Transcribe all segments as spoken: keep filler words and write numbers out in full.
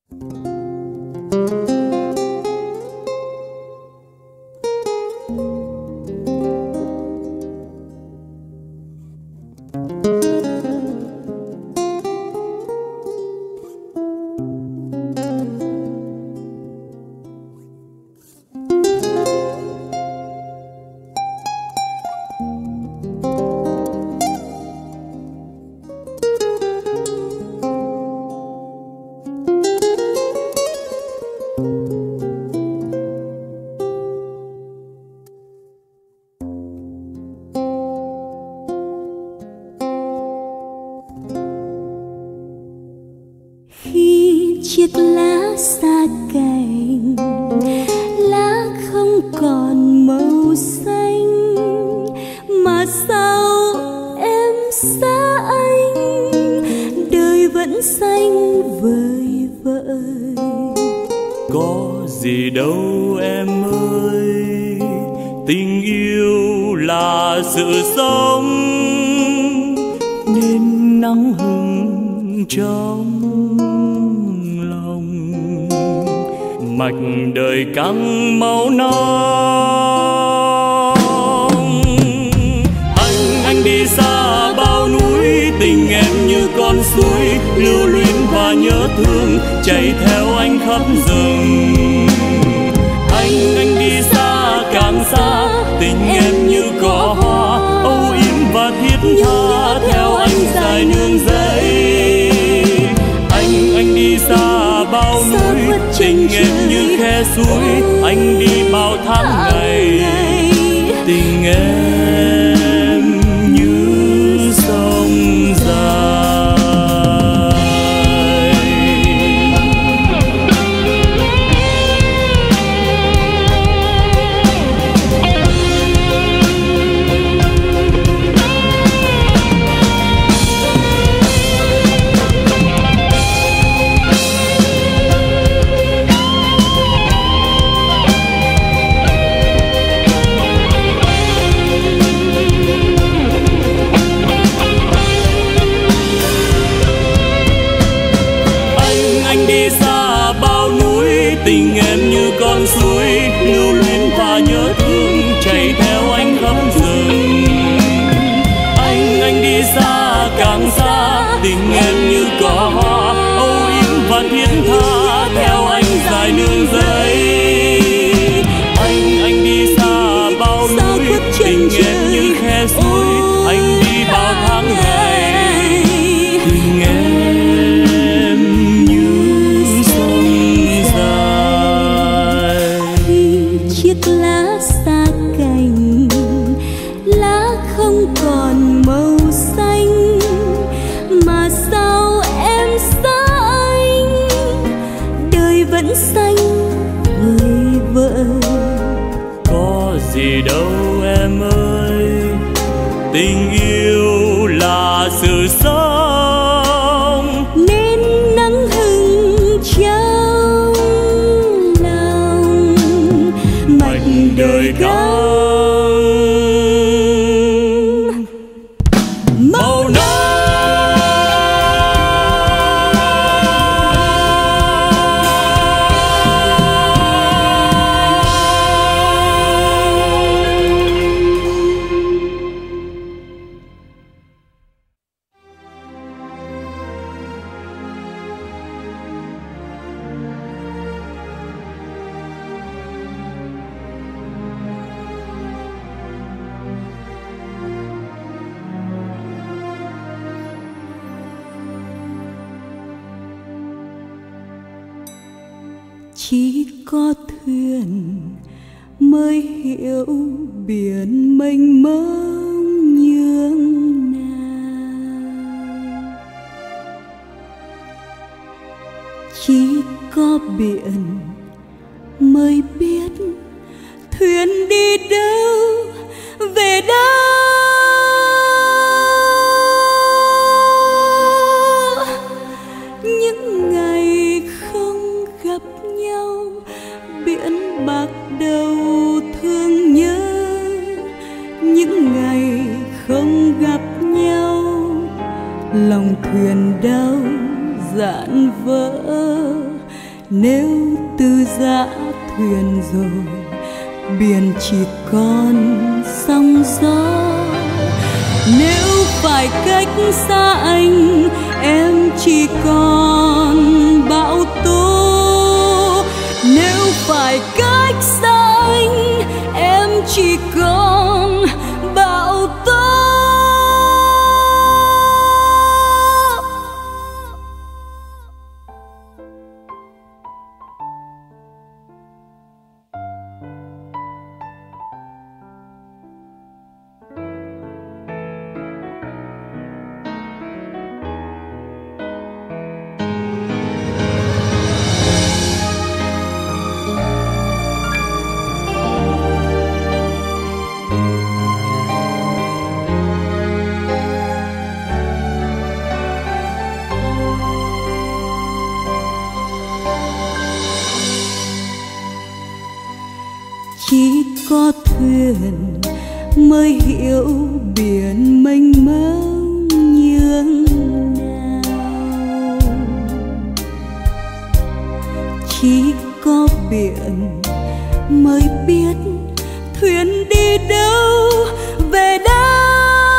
Chiếc lá xa cành, lá không còn màu xanh, mà sao em xa anh, đời vẫn xanh vời vợi. Có gì đâu em ơi, tình yêu là sự sống, nên nắng hừng trong mạch đời căng máu nóng. Anh anh đi xa bao núi, tình em như con suối lưu luyến và nhớ thương chảy theo anh khắp rừng. Anh anh đi xa càng xa, tình em như cỏ hoa âu yếm và thiết tha theo anh dài nương giấy. Anh anh đi xa bao núi, tình em như khe suối, anh đi bao tháng ngày, tình em như sông dài. Tình em như con suối lưu luyến và nhớ thương chảy theo anh khắp rừng. Anh anh đi xa càng xa, tình em như cỏ hoa âu yếm và thiết tha theo anh dài nương giấy. Anh anh đi xa bao núi, tình em như khe suối, anh đi bao tháng ngày, tình em lá xa cành, lá không còn màu xanh, mà sao em xa anh, đời vẫn xanh vời vợi. Có gì đâu em ơi, tình yêu là sự sống, nên nắng hừng trong lòng mạch đời căng màu nắng. Chỉ có thuyền mới hiểu biển mênh mông nhường nào, chỉ có biển mới biết thuyền đi đâu về đâu. Những ngày không gặp nhau, biển bạc đầu thương nhớ. Những ngày không gặp nhau, lòng thuyền đau dạn vỡ. Nếu từ giã thuyền rồi, biển chỉ còn sóng gió. Nếu phải cách xa anh, em chỉ còn bão tố. Nếu phải cách xa anh, em chỉ còn bão tố. Chỉ có thuyền mới hiểu biển mênh mông nhường nào. Chỉ có biển mới biết thuyền đi đâu về đâu.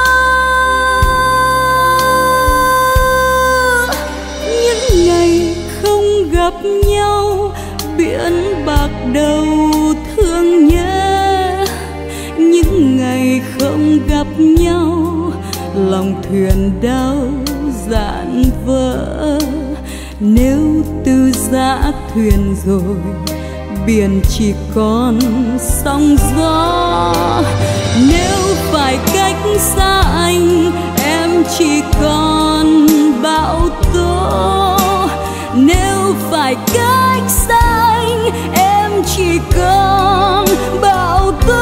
Những ngày không gặp nhau, biển bạc đầu thương nhớ. Những ngày không gặp nhau, lòng thuyền đau dạn vỡ. Nếu từ giã thuyền rồi, biển chỉ còn sóng gió. Nếu phải cách xa anh, em chỉ còn bão tố. Nếu phải cách xa anh, em chỉ còn bão tố.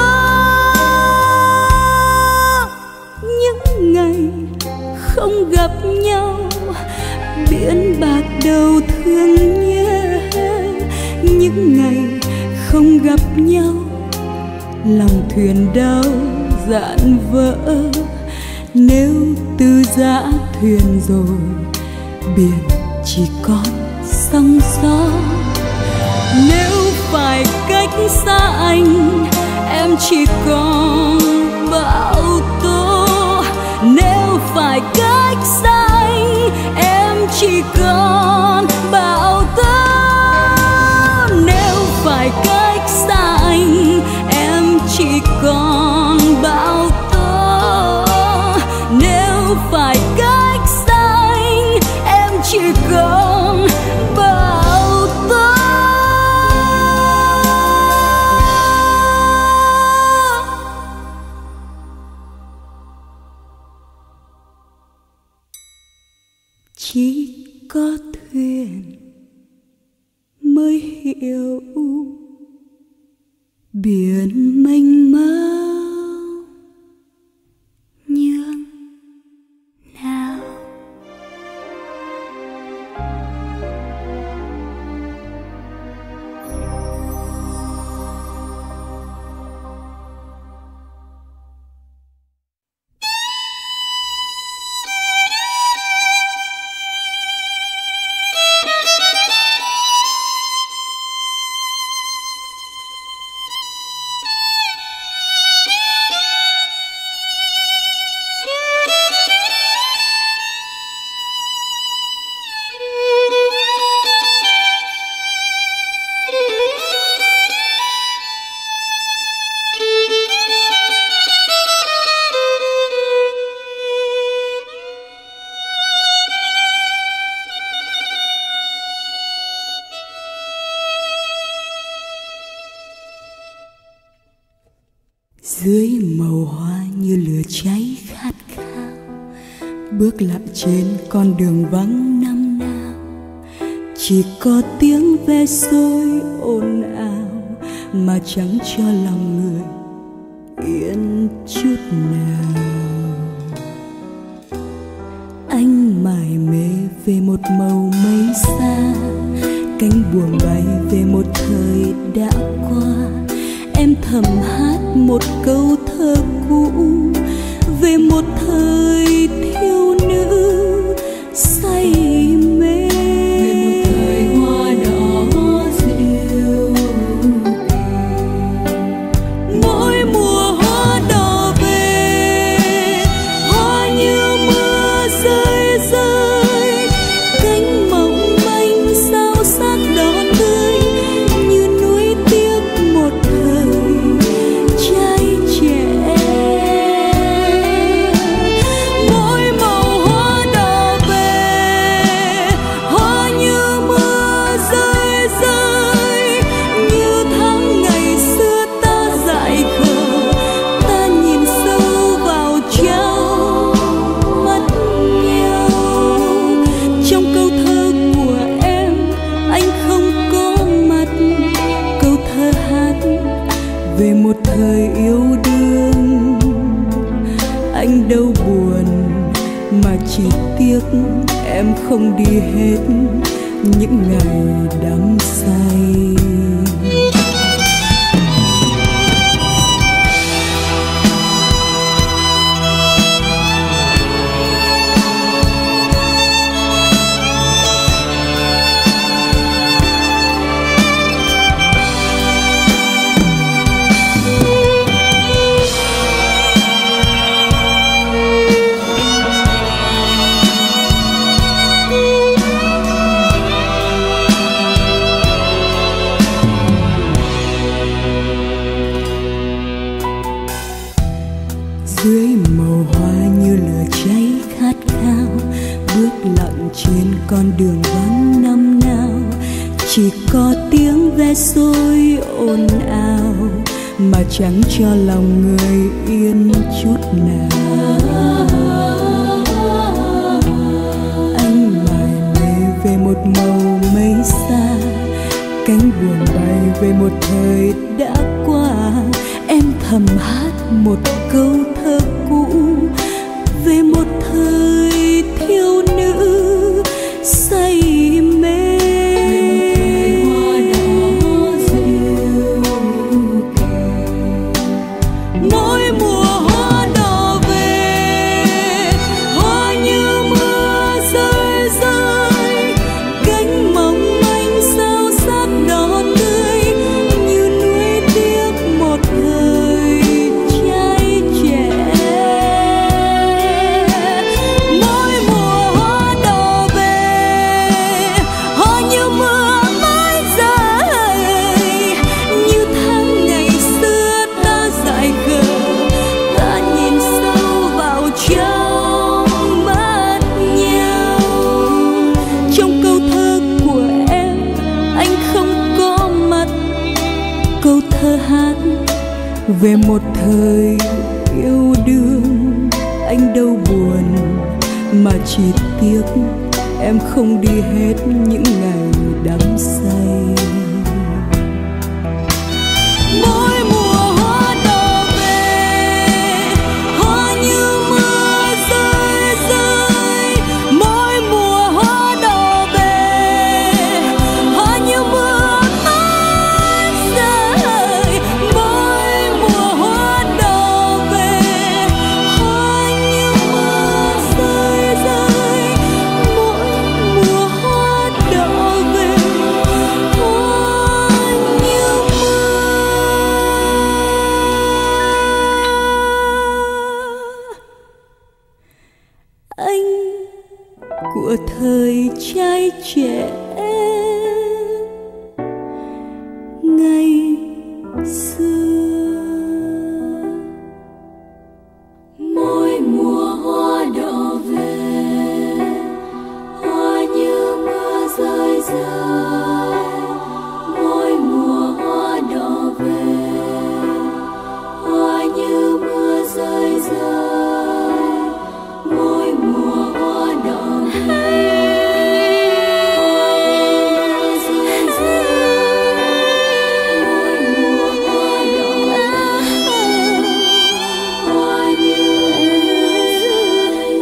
Những ngày không gặp nhau, biển bạc đầu thương nhớ. Những ngày không gặp nhau, lòng thuyền đau dạn vỡ. Nếu từ giã thuyền rồi, biển chỉ còn sóng gió. Nếu phải cách xa anh, em chỉ còn bão tố. Nếu phải cách xa anh, em chỉ còn bão tố. Nếu phải cách xa anh, em chỉ còn bão tố. Nếu phải cách xa anh, em chỉ còn bão tố. Chỉ có thuyền mới hiểu biển mênh mông nhường nào. Dưới màu hoa như lửa cháy khát khao, bước lặng trên con đường vắng năm nào. Chỉ có tiếng ve sôi ồn ào mà chẳng cho lòng người yên chút nào. Anh mải mê về một màu mây xa, cánh buồm bay về một thời đã qua. Em thầm hát một câu thơ cũ về một thời thiếu nữ say mê, về một thời hoa đỏ một thời yêu đương. Anh đâu buồn mà chỉ tiếc em không đi hết những ngày đắm say. Dưới màu hoa như lửa cháy khát khao, bước lặng trên con đường vắng năm nào, chỉ có tiếng ve sôi ồn ào mà chẳng cho lòng người yên chút nào. Anh mải mê về một màu mây xa, cánh buồm bay về một thời đã qua. Em thầm hát một câu thơ cũ về một thời thiếu nữ say mê. Mỗi mùa hoa đỏ về, hoa như mưa rơi rơi, cánh mỏng manh sao sắc đỏ tươi như nuối tiếc một thời trai trẻ. Mỗi mùa hoa đỏ về, hoa như mưa mãi rơi, như tháng ngày xưa ta dại khờ, ta nhìn sâu vào trong mắt nhau. Trong câu thơ của em anh không có mặt, câu thơ hát về một thời yêu đương. Anh đâu buồn mà chỉ tiếc em không đi hết những ngày đắm say. Mỗi mùa hoa đỏ về, hoa như mưa rơi rơi, mỗi mùa hoa đỏ về, hoa như mưa mãi rơi. Mỗi mùa hoa đỏ về, hoa như mưa rơi rơi, mỗi mùa hoa đỏ về, hoa như mưa. Anh của thời trai trẻ ngày xưa. Mỗi mùa hoa đỏ về, hoa như mưa rơi rơi, mỗi mùa hoa đỏ về, hoa như mưa rơi rơi, mỗi mùa hoa đỏ về, hoa như mưa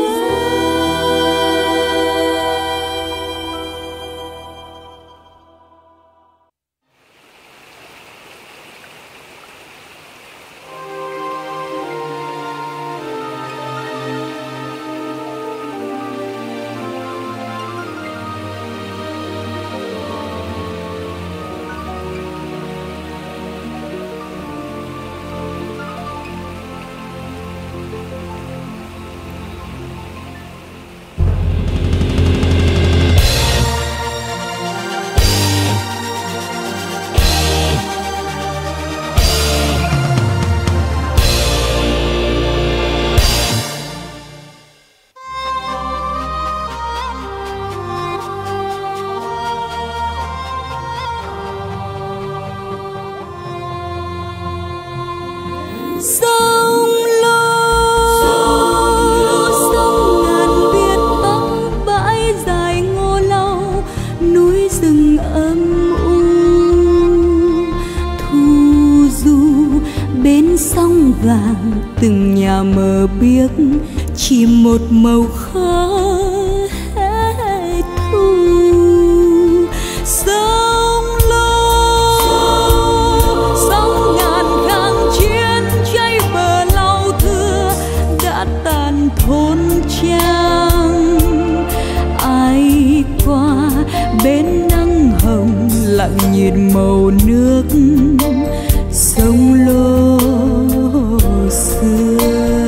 sông lô, sông ngàn biết bắc bãi dài ngô lau, núi rừng âm u thu du bên vàng, từng nhà mờ biếc chỉ một màu khói thu. Sông Lô, sóng ngàn kháng chiến cháy bờ lau thưa đã tàn thôn trang. Ai qua bên nắng hồng lặng nhìn màu nước sông Lô xưa.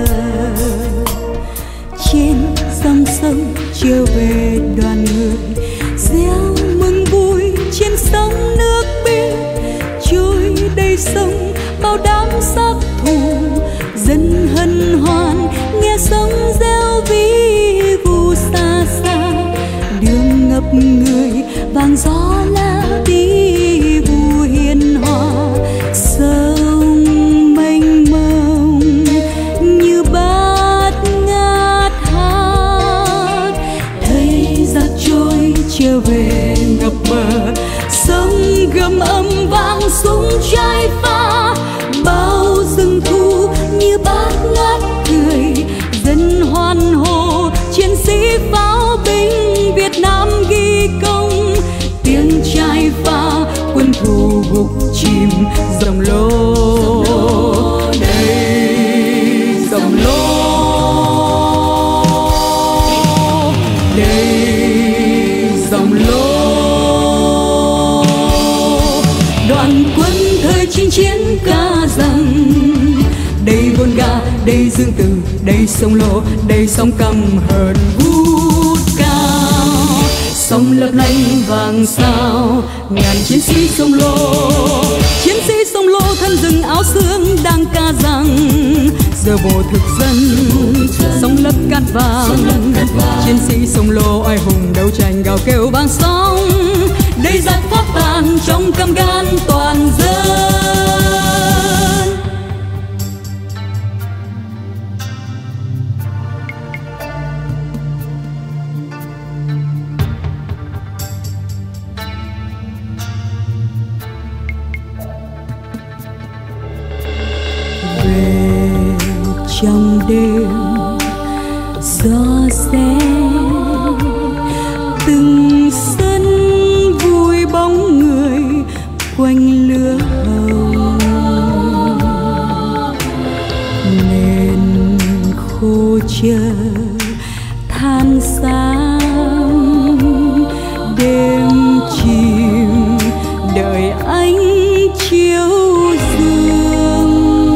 Trên dòng sông chiều về đoàn người reo mừng vui, trên sông nước biếc trôi đầy sông bao đám sắc thù. Dân hân hoan nghe sông reo ví vu xa xa, đường ngập người vàng gió lá đi vu hiền hòa. Sông mênh mông như bát ngát hát, thấy giặc trôi trở về ngập bờ. Sông gầm âm vang súng trái pha, bao rừng thu như bát ngát cười. Dân hoan hô chiến sĩ pháo binh Việt Nam ghi công, tiếng trai pha quân thù gục chìm dòng Lô. Đây dòng Lô, đây dòng Lô. Đoàn quân thời chinh chiến ca rằng đây Volga, đây Dương Tử, đây sông Lô, đây sóng căm hờn vút cao. Sông lấp lánh vàng sao ngàn chiến sĩ sông Lô, chiến sĩ sông Lô thân rừng áo xương đang ca rằng giờ vô thực dân sông lấp cát vàng. Chiến sĩ sông Lô oai hùng đấu tranh gào kêu vang sóng, đây giặc phát tàn trong căm gan toàn dân. Trong đêm gió rét, từng sân vui bóng người quanh lửa hồng. Nên khô chờ than sáng, đêm chìm đợi ánh chiếu dương.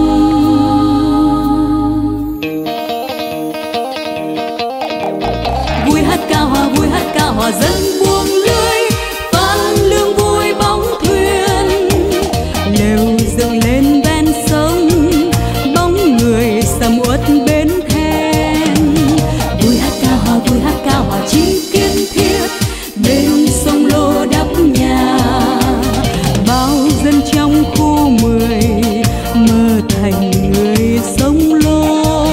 Vui hát ca hòa, vui hát ca hòa dân buông lưới, phan lương vui bóng thuyền. Lều dựng lên ven sông, bóng người sầm uất bến then. Vui hát ca hòa, vui hát ca hòa chi kiên thiết, bên sông Lô đắp nhà. Bao dân trong khu mười mơ thành người sông Lô.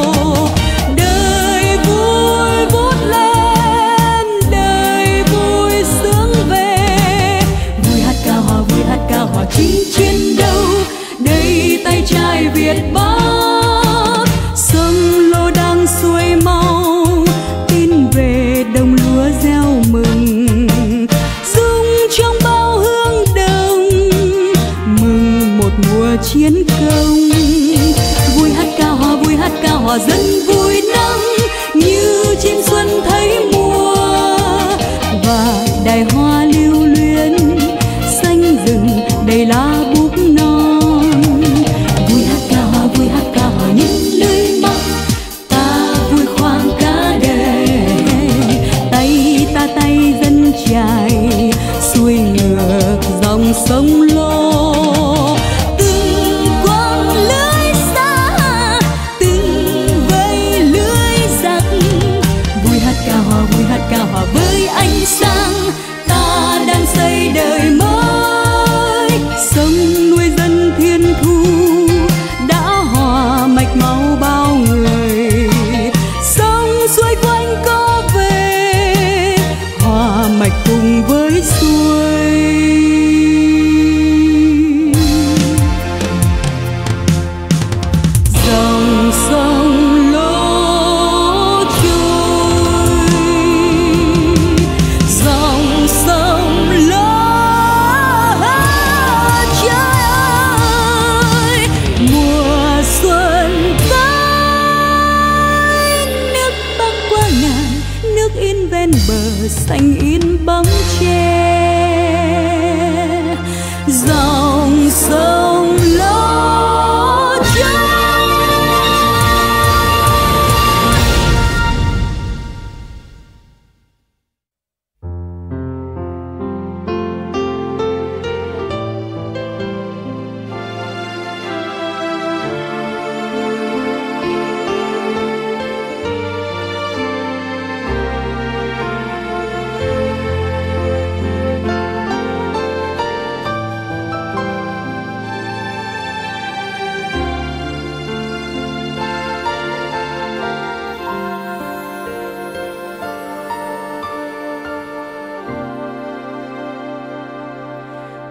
Đời vui vút lên, đời vui sướng về. Vui hát ca hòa, vui hát ca hòa chinh chiến đấu, đây tay trai Việt Bắc. Sông Lô đang xuôi mau, tin về đồng lúa gieo mừng. Rung trong bao hương đồng, mừng một mùa chiến công. Vui hát ca hòa, vui hát ca hòa dân vui nắng, như chim xuân thấy mùa. Và đài hoa lưu luyến, xanh rừng đầy lá búp non. Vui hát ca hòa, vui hát ca hòa những lưới mắt, ta vui khoang cá đề. Tay ta tay dân chài, xuôi ngược dòng sông Lô. Từng quăng lưới xa, từng vây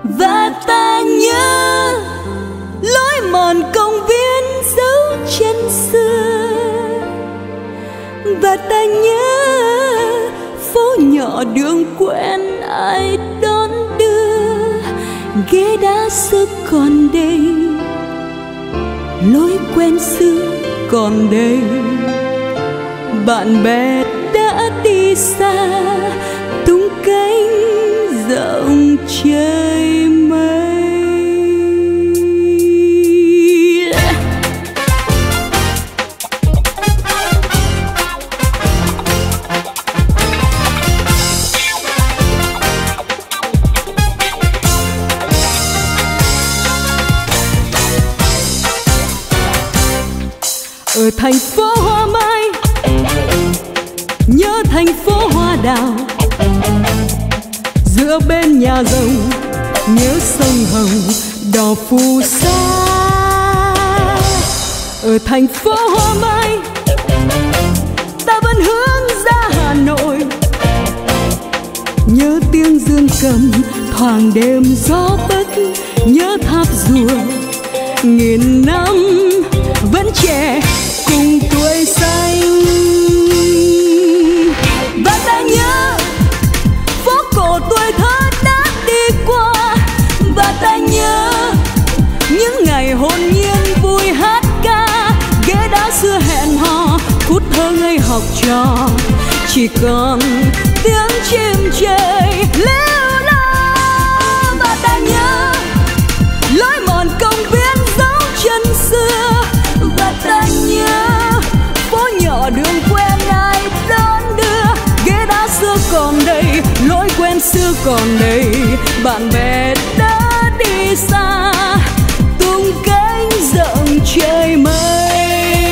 và ta nhớ lối mòn công viên dấu chân xưa, và ta nhớ phố nhỏ đường quen ai đón đưa, ghế đá xưa còn đây, lối quen xưa còn đây, bạn bè đã đi xa tung cánh rộng trời mây. Ở thành phố Hoa Mai nhớ thành phố Hoa Đào, giữa bên nhà rồng nhớ sông Hồng đỏ phù sa. Ở thành phố Hoa Mai ta vẫn hướng ra Hà Nội, nhớ tiếng dương cầm thoảng đêm gió bất, nhớ tháp rùa nghìn năm vẫn trẻ cùng tuổi xanh. Và ta nhớ phố cổ tuổi thơ đã đi qua, và ta nhớ những ngày hồn nhiên vui hát ca, ghế đá xưa hẹn hò phút thơ ngây học trò, chỉ còn tiếng chim trời líu lo. Và ta nhớ lối mòn công viên dấu chân xưa, và ta nhớ phố nhỏ đường quen ai đón đưa, ghế đá xưa còn đây, lối quen xưa còn đây, bạn bè đã đi xa tung cánh rộng trời mây.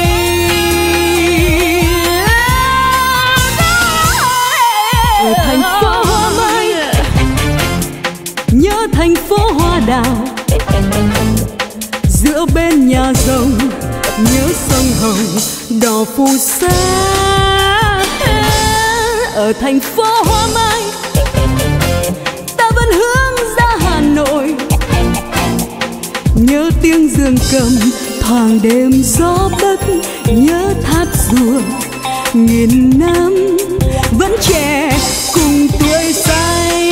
Ở thành phố Hoa Mai nhớ thành phố Hoa Đào, giữa bên nhà rồng nhớ sông Hồng đỏ phù sa. Ở thành phố Hoa Mai ta vẫn hướng ra Hà Nội, nhớ tiếng dương cầm thoảng đêm gió bất, nhớ tháp rùa nghìn năm vẫn trẻ cùng tuổi xanh.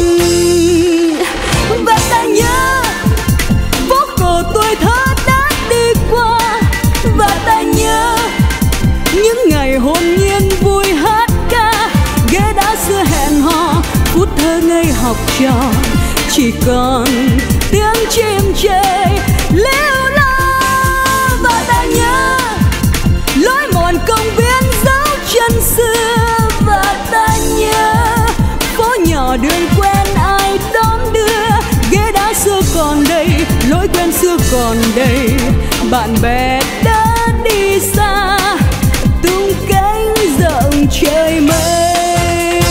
Và ta nhớ phố cổ tuổi thơ đã đi qua, và ta nhớ những ngày hồn nhiên vui hát ca, ghế đá xưa hẹn hò phút thơ ngây học trò, chỉ còn tiếng chim trời líu lo. Và ta nhớ lối mòn công viên dấu chân xưa, và ta nhớ phố nhỏ đường quen ai đón đưa, ghế đá xưa còn đây, lối quen xưa còn đây, bạn bè đã đi xa tung cánh rộng trời mây.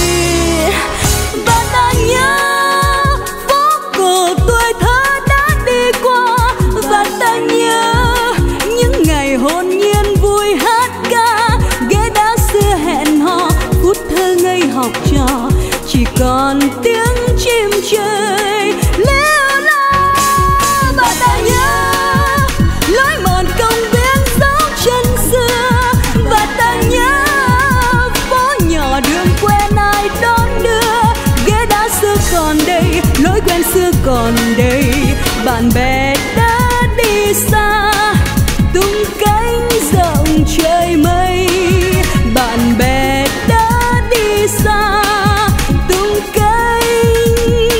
Và ta nhớ phố cổ tuổi thơ đã đi qua, và ta nhớ những ngày hồn nhiên vui hát ca, ghế đá xưa hẹn hò phút thơ ngây học trò, chỉ còn tiếng chim trời líu lo. Và ta nhớ lối mòn công viên dấu chân xưa, và ta nhớ phố nhỏ đường quen ai đón đưa, ghế đá xưa còn đây, lối quen xưa còn đây, bạn bè đã đi xa tung cánh rộng trời mây. Bạn bè đã đi xa tung cánh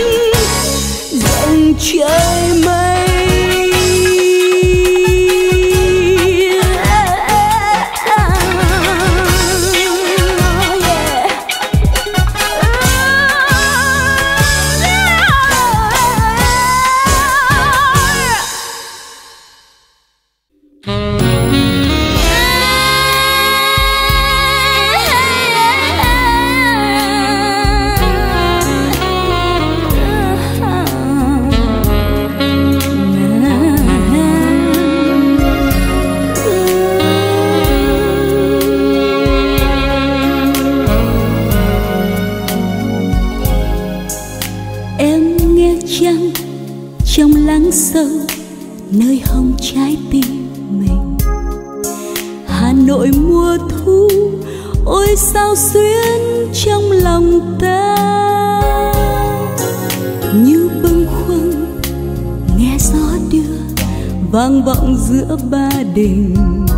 rộng trời mây. nghe chăng trong lắng sâu nơi hông trái tim mình. Hà Nội mùa thu ôi sao xuyến trong lòng ta, như bâng khuâng nghe gió đưa vang vọng giữa ba đình.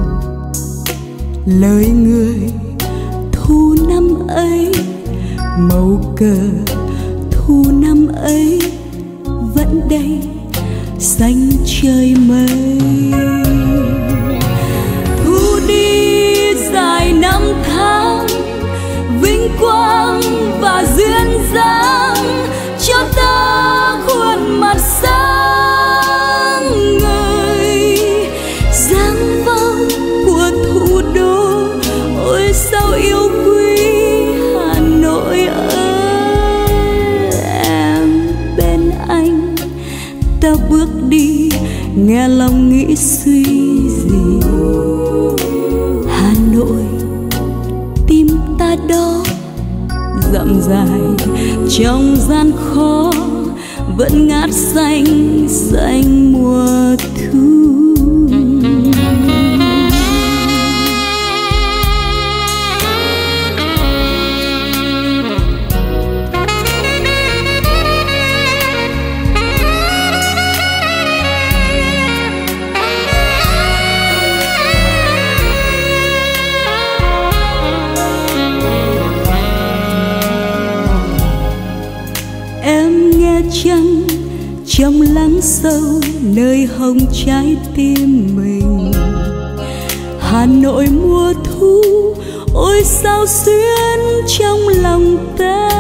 Lời người thu năm ấy, màu cờ thu năm ấy vẫn đây xanh trời mây. Thu đi dài năm tháng vinh quang và duyên dáng, cho ta khuôn mặt sáng ngời. Dáng vong của thủ đô ôi sao yêu quý Hà Nội ơi. Em bên anh ta bước đi nghe lòng nghĩ suy gì. Hà Nội tim ta đó dặm dài trong gian khó vẫn ngát xanh xanh mùa thu. Chăng trong lắng sâu nơi hông trái tim mình. Hà Nội mùa thu ôi sao xuyến trong lòng ta,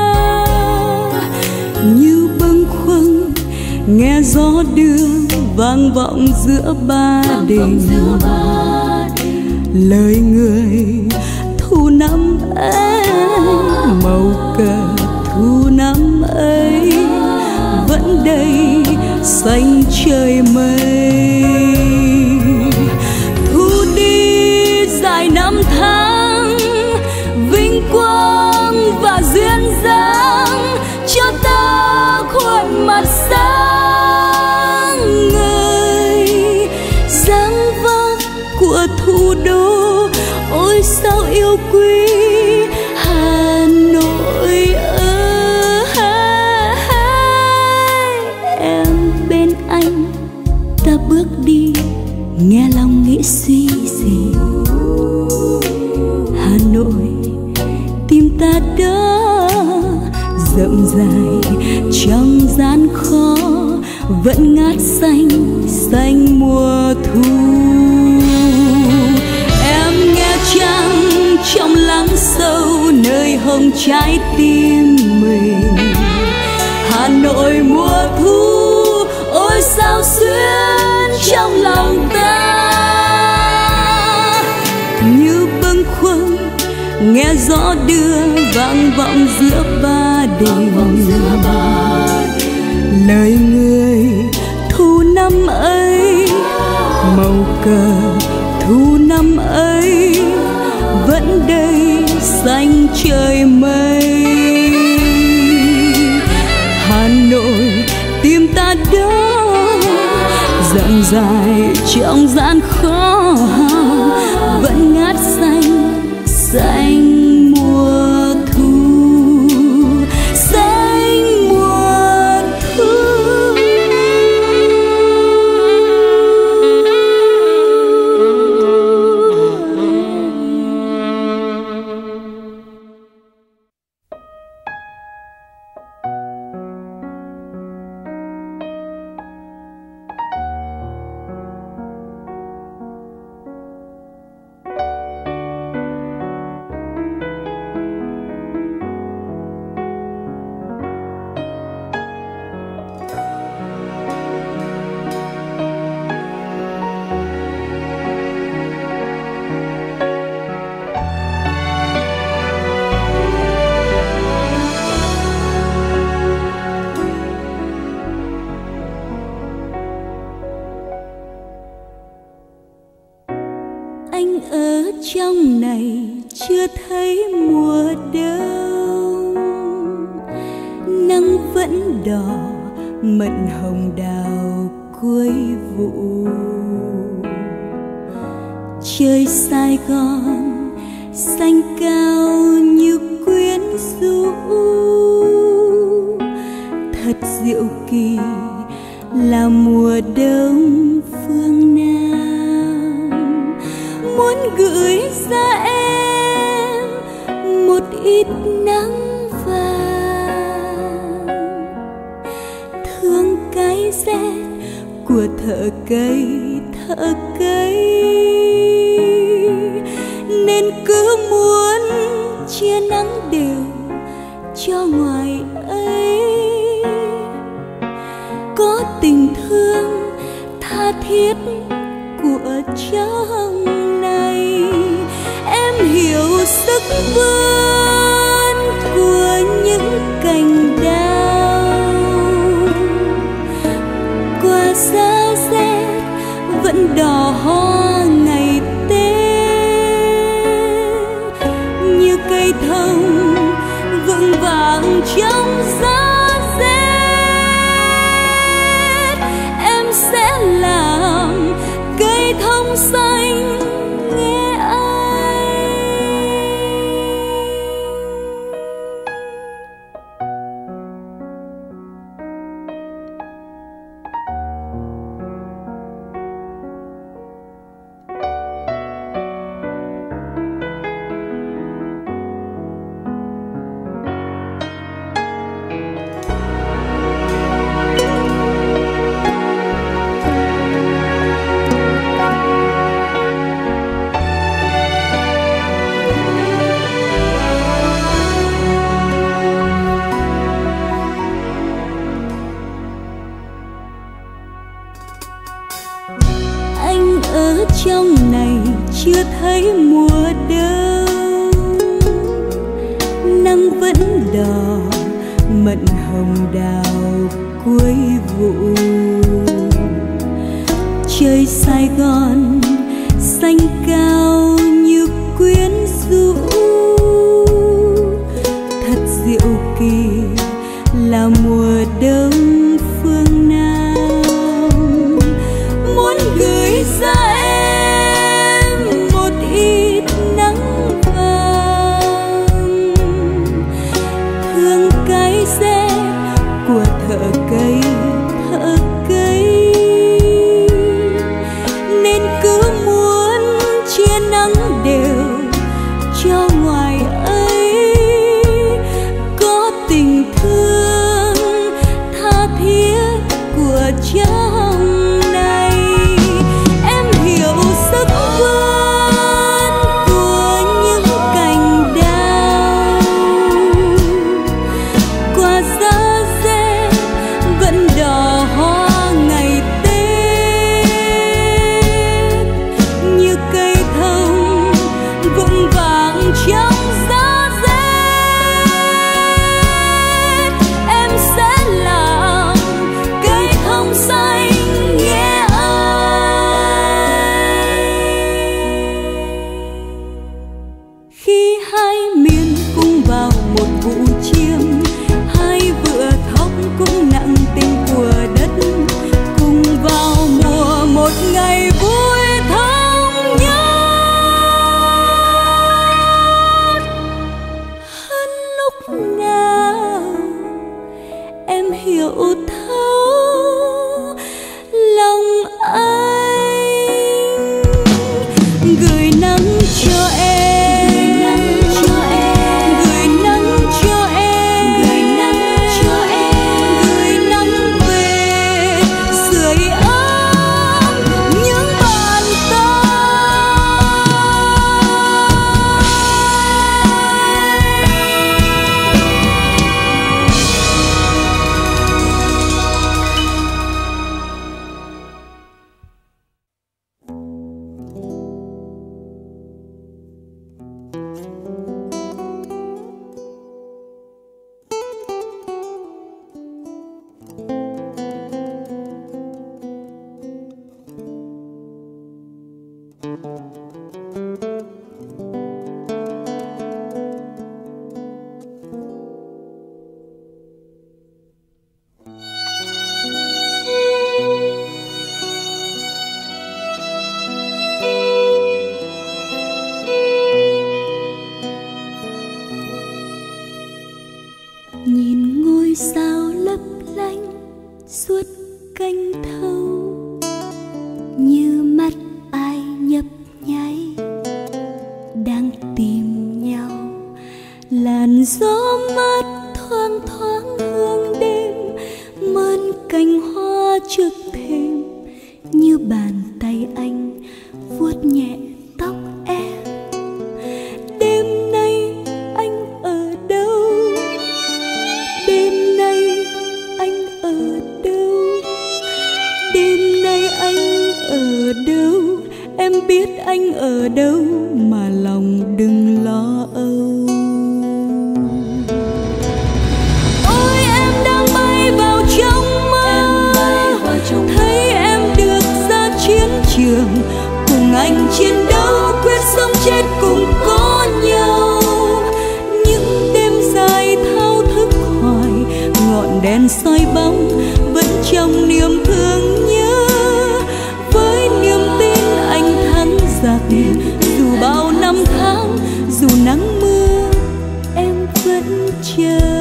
như bâng khuâng nghe gió đưa vang vọng giữa ba đình. Lời người thu năm ấy, màu cờ thu năm ấy vẫn đây xanh trời mây. Thu đi dài năm tháng vinh quang và duyên dáng, cho ta khuôn mặt sáng ngời. Dáng vóc của thủ đô ôi sao yêu quý Hà Nội ơi. Ta bước đi nghe lòng nghĩ suy gì. Hà Nội tim ta đó rộng dài trong gian khó vẫn ngát xanh xanh mùa thu. Em nghe chăng trong lắng sâu nơi hông trái tim mình. Hà Nội mùa thu ôi sao xuyến trong lòng ta, như bâng khuâng nghe gió đưa vang vọng giữa ba đình. Lời người thu năm ấy, màu cờ thu năm ấy vẫn đây xanh trời mây. Hà Nội tim ta đó dặm dài trong gian khó vẫn ngát xanh xanh mùa thu, xanh mùa thu. Anh ở trong này chưa thấy mùa đông, nắng vẫn đỏ mận hồng đào cuối vụ. Trời Sài Gòn xanh cao như quyến rũ, thật diệu kỳ là mùa đông phương Nam. Muốn gửi ra em một ít nắng vàng, thương cái rét của thợ cây thợ cây, nên cứ muốn chia nắng đều cho ngoài ấy. Có tình thương tha thiết của trong này, em hiểu sức vươn của những cành đào. Qua giá rét vẫn đỏ hoa ngày Tết, như cây thông vững vàng trong giá rét. Em sẽ làm cây thông xanh nghe ai. Anh ở trong này chưa thấy mùa đông, nắng vẫn đỏ mận hồng đào cuối vụ. Trời Sài Gòn xanh cao như quyến rũ, thật diệu kỳ là mùa đông phương Nam. Muốn gửi ra em một ít nắng vàng, thương cái rét của thợ cây thợ cây, nên cứ muốn chia nắng đều cho ngoài ấy. Có tình thương tha thiết của trong này, em hiểu sức vươn của những cành đào. Qua giá rét vẫn đỏ hoa ngày Tết, như cây thông vững vàng trong giá rét. Em sẽ làm cây thông xanh suốt canh thâu, như mắt ai nhấp nháy đang tìm nhau. Làn gió mát thoang thoáng hương đêm, mơn cành hoa trước thềm, như bàn tay anh vuốt nhẹ tóc em. Đêm nay anh ở đâu? Đêm nay anh ở đâu? Đêm nay anh ở đâu? Em biết anh ở đâu mà lòng đừng lo âu. Ôi em đang bay vào trong mơ, thấy em được ra chiến trường, cùng anh chiến đấu quyết sống chết cùng có nhau. Những đêm dài thao thức hoài, ngọn đèn soi bóng vẫn trong niềm thương nhớ. Với niềm tin anh thắng giặc, dù bao năm tháng, dù nắng mưa em vẫn chờ.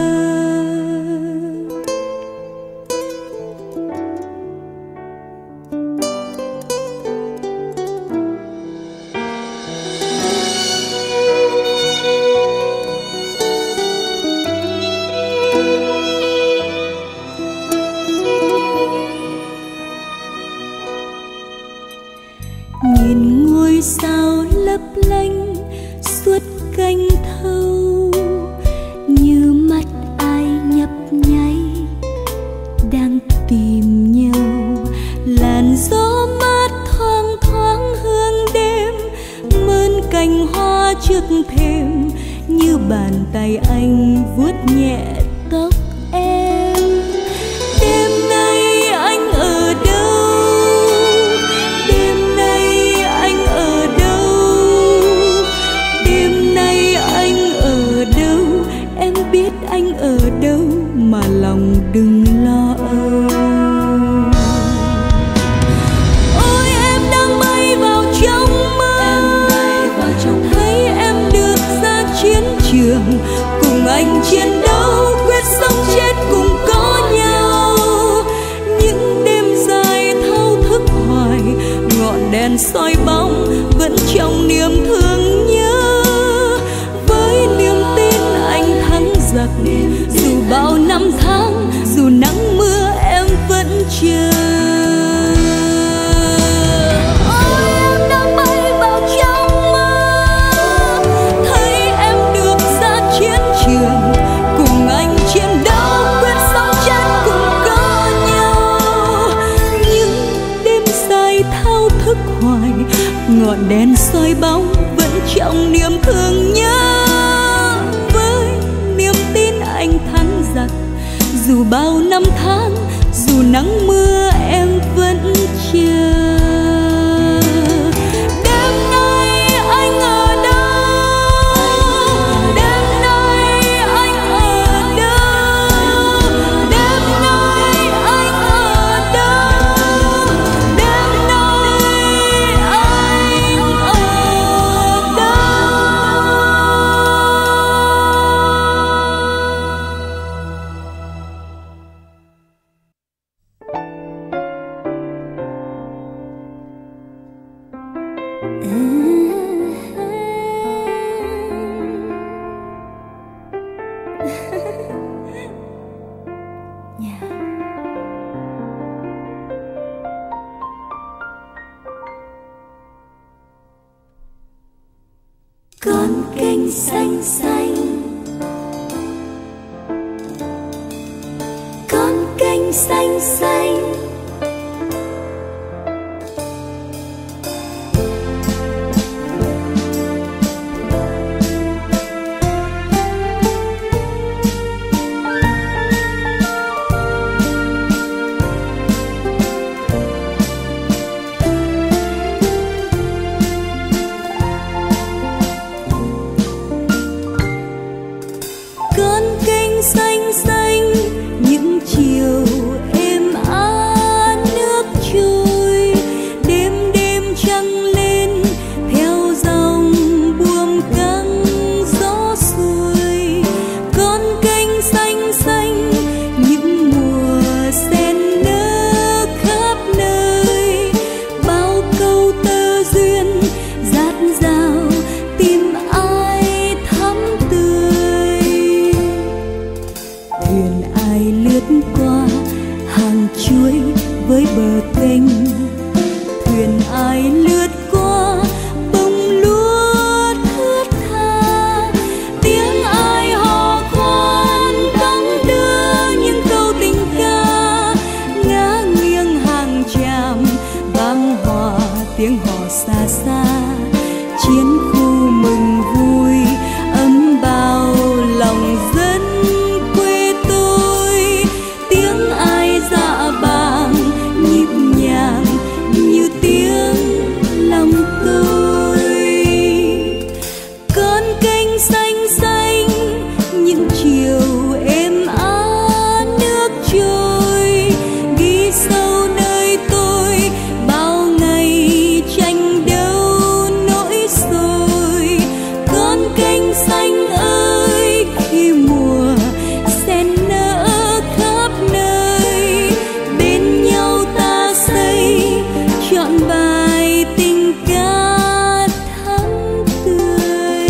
Nhìn ngôi sao lấp lánh suốt canh thâu, như mắt ai nhấp nháy đang tìm nhau. Làn gió mát thoang thoáng hương đêm, mơn cành hoa trước thềm, như bàn tay anh vuốt nhẹ tóc em. Đêm nay anh ở đâu? Đêm nay anh ở đâu? Đêm nay anh ở đâu? Em biết anh ở đâu mà lòng đừng lo âu. Ôi em đang bay vào trong mơ, thấy em được ra chiến trường, cùng anh chiến đấu quyết sống chết cùng có nhau. Những đêm dài thao thức hoài, ngọn đèn soi bóng vẫn trong niềm thương nhớ. Với niềm tin anh thắng giặc, dù bao năm tháng, dù nắng mưa em vẫn chờ. Ôi em đang bay vào trong mơ, thấy em được ra chiến trường, cùng anh chiến đấu quyết sống chết cùng có nhau. Những đêm dài thao thức hoài, ngọn đèn soi bóng vẫn trong niềm thương nhớ. Với niềm tin anh thắng giặc, dù bao năm tháng, dù nắng mưa em vẫn chờ. Đêm nay anh ở đâu? Đêm nay anh ở đâu? Đêm nay anh ở đâu? Đêm nay anh ở đâu? Con kênh xanh xanh, con kênh xanh xanh. Con kênh xanh xanh, những chiều êm ái. chuối với bờ kênh. Thuyền ai lướt qua bông lúa thướt tha, tiếng ai hò khoan đong đưa những câu tình ca. Ngả nghiêng hàng tràm vang hòa tiếng hò xa xa, chiến khu mừng vui ấm bao lòng dân quê tôi. Tiếng ai dạ bàng nhịp nhàng như tiếng lòng tôi. Con kênh xanh xanh những chiều êm ả nước trôi, ghi sâu nơi tôi bao ngày tranh đấu nỗi sôi. Con kênh xanh ơi khi mùa sen nở khắp nơi, bên nhau ta xây trọn bài tình ca thắm tươi.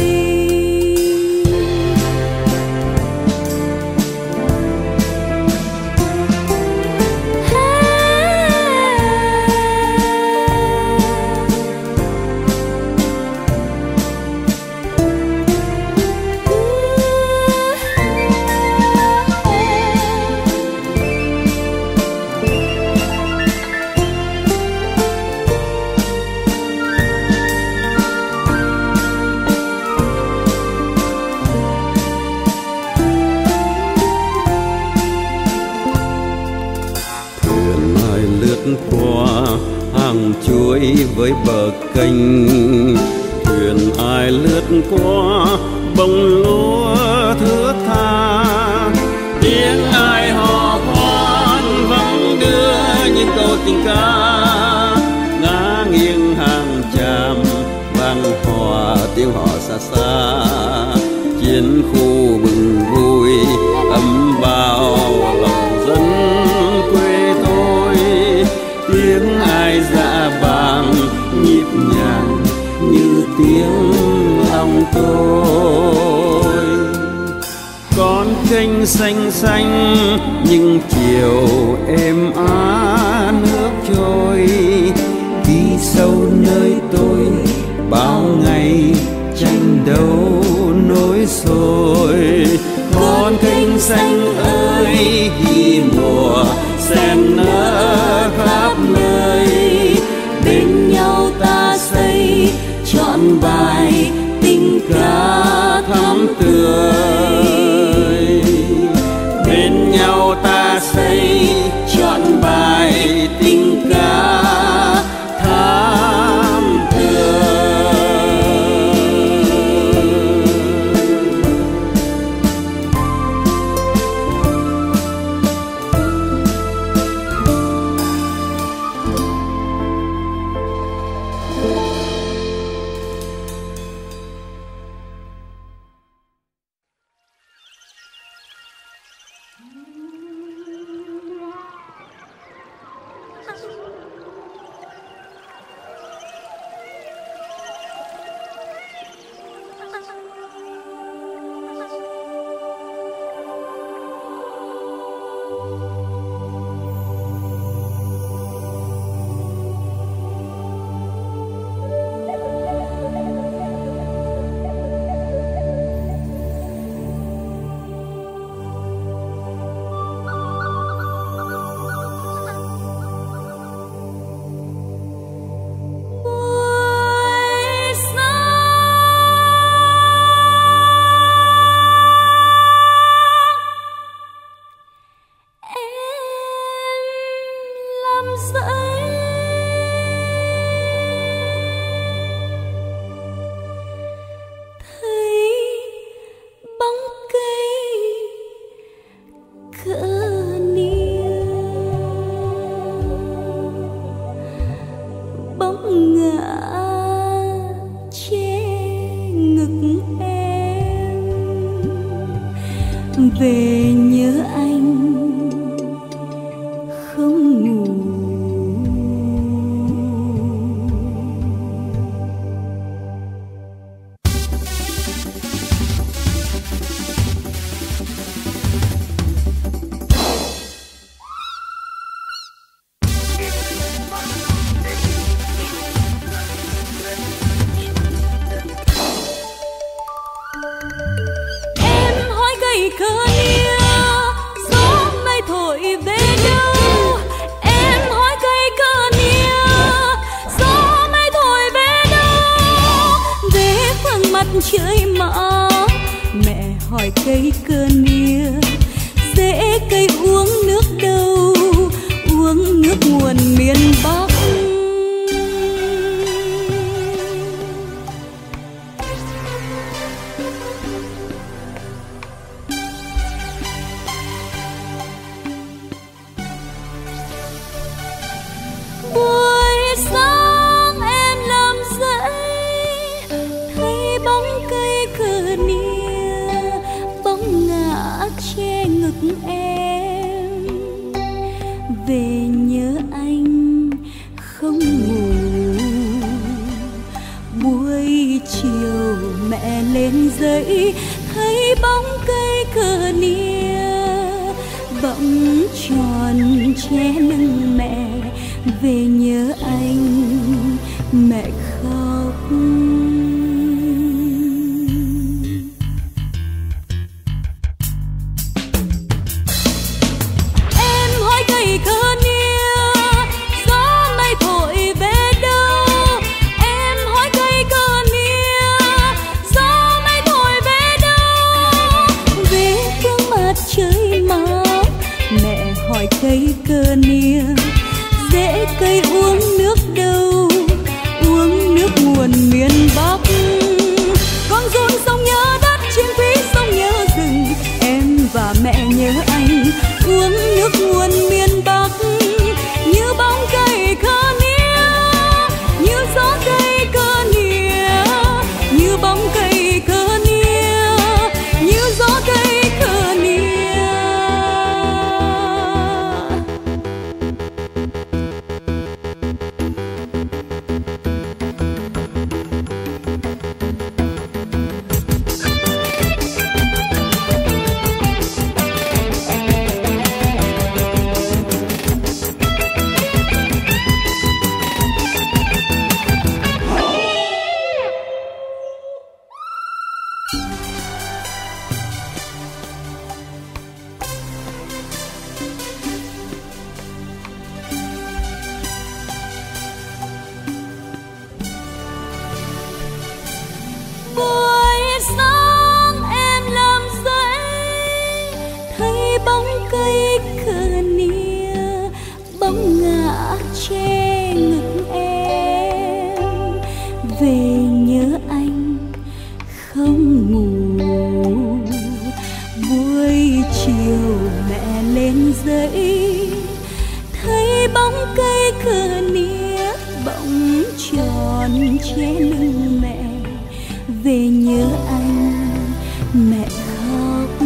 Thuyền ai lướt qua hàng chuối với bờ kênh. Thuyền ai lướt qua bông lúa thướt tha, tiếng ai hò khoan vắng đưa những câu tình ca. Ngả nghiêng hàng tràm vang hòa tiếng hò xa xa, chiến khu mừng vui ấm bao lòng dân quê tôi. Tiếng ai dạ bàng nhịp nhàng như tiếng lòng tôi. Con kênh xanh xanh những chiều êm ả nước trôi, ghi sâu nơi tôi bao ngày tranh đấu nỗi sôi. Con kênh xanh ơi ghi mùa sen nở khắp nơi, bên nhau ta xây trọn bài tình ca thắm tươi. Bên nhau ta xây trọn bài tình ca thắm tươi. về nhớ anh không ngủ. về nhớ anh không ngủ. Buổi chiều mẹ lên dậy thấy bóng cây cờ nia bỗng tròn che lưng mẹ. Về nhớ anh mẹ khóc. Em hỏi cây cờ nia gió mây thổi về đâu. Em hỏi cây cờ nia gió mây thổi về đâu. Về phương mặt trời mọc. Mẹ hỏi cây cờ nia rễ cây uống nước đâu. Uống nước nguồn miền Bắc. Con run sông nhớ đất, chim quý sông nhớ rừng. Em và mẹ nhớ anh uống nước nguồn miền Bắc. Như bóng cây cờ nia, như gió cây cờ nia, như bóng cây cờ nia, như gió cây cờ nia. Buổi sáng em làm dậy thấy bóng cây cờ nia bóng ngã che ngực em. Về nhớ anh không ngủ. Buổi chiều mẹ lên dậy thấy bóng cây cờ nia bỗng tròn che lưng mẹ. Về nhớ anh mẹ khóc.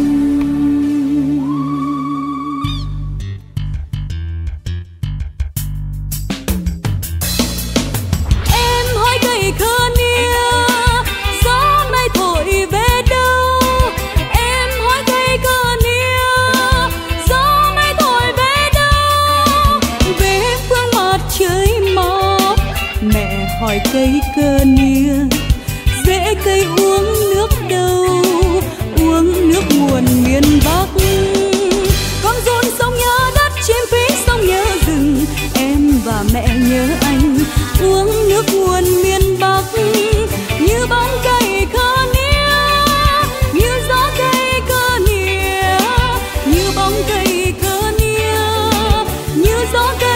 Em hỏi cây cờ nia gió mây thổi về đâu. Em hỏi cây cờ nia gió mây thổi về đâu. Về phương mặt trời mọc. Mẹ hỏi cây cờ nia rễ cây uống nước đâu. Uống nước nguồn miền Bắc. Con run sông nhớ đất, chim quý sông nhớ rừng. Em và mẹ nhớ anh uống nước nguồn miền Bắc. Như bóng cây cờ nia, như gió cây cờ nia, như bóng cây cờ nia, như gió cây